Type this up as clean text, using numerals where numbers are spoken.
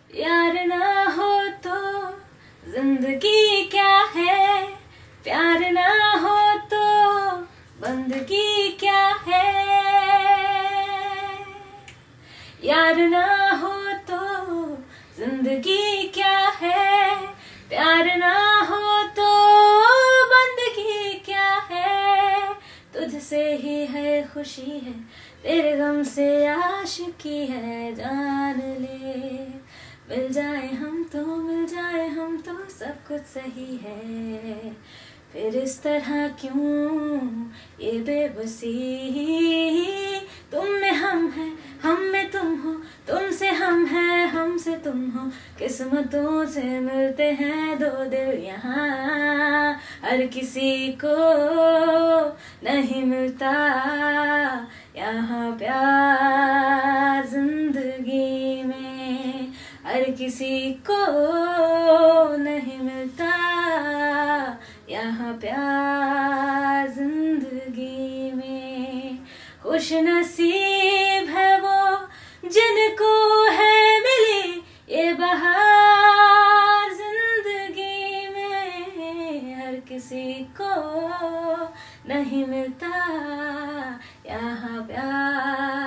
यार ना हो तो जिंदगी क्या है, प्यार ना हो तो बंदगी क्या है। यार ना हो तो जिंदगी क्या है, प्यार ना हो तो बंदगी क्या है। तुझसे ही है खुशी है, तेरे गम से आशिकी है। जान ले मिल जाए हम तो, मिल जाए हम तो सब कुछ सही है। फिर इस तरह क्यों ये बेबसी, तुम में हम हैं, हम में तुम हो, तुमसे हम हैं, हमसे तुम हो। किस्मतों से मिलते हैं दो दिल यहाँ, हर किसी को नहीं मिलता यहाँ प्यार जिंदगी में। हर किसी को नहीं मिलता यहाँ प्यार जिंदगी में। खुश नसीब है वो जिनको है मिली ये बहार जिंदगी में। हर किसी को नहीं मिलता यहाँ प्यार।